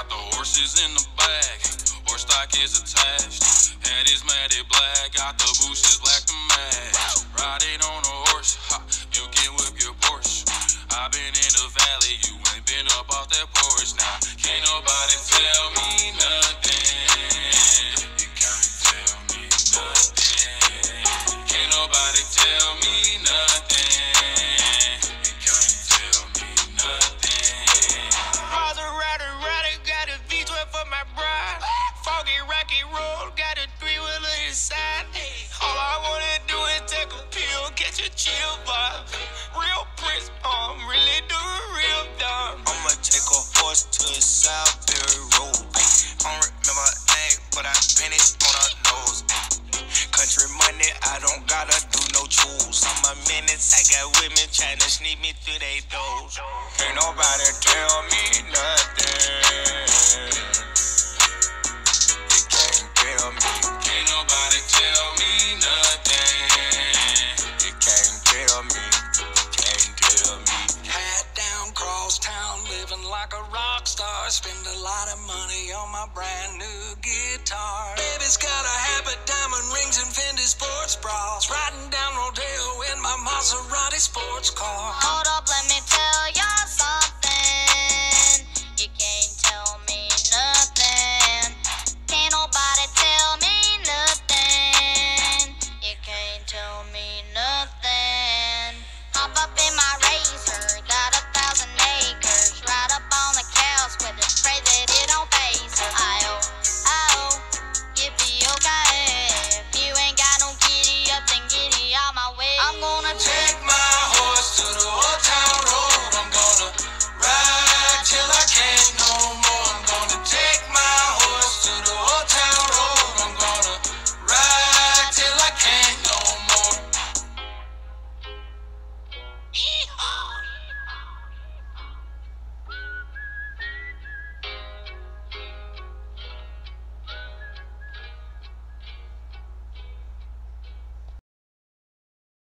Got the horses in the back, horse stock is attached. Head is matted black, got the bushes black to match. Riding on a horse, ha, you can whip your Porsche. I been in the valley, you ain't been up off that porch. Now, can't nobody tell me nothing. You can't tell me nothing. Can't nobody tell me nothing. You can't tell me nothing. Maserati, got a V12 for my bride. Foggy, rocky road, got a three-wheeler inside. All I wanna do is take a pill, catch a chill vibe. Real Prince, really do real dumb. I'ma take a horse to Southbury Road. I don't remember her name, but I pin it on her nose. Country money, I don't gotta do no chores. On my minutes, I got women tryna sneak me through they doors. Can't nobody tell me nothing. You can't tell me. Can't nobody tell me nothing. You can't tell me. Can't tell me. Hat down, cross town, living like a rock star. Spend a lot of money on my brand new guitar. Baby's got a habit, diamond rings and Fendi sports bras. Riding down Rodeo in my Maserati sports car. Hold up, let me tell y'all something.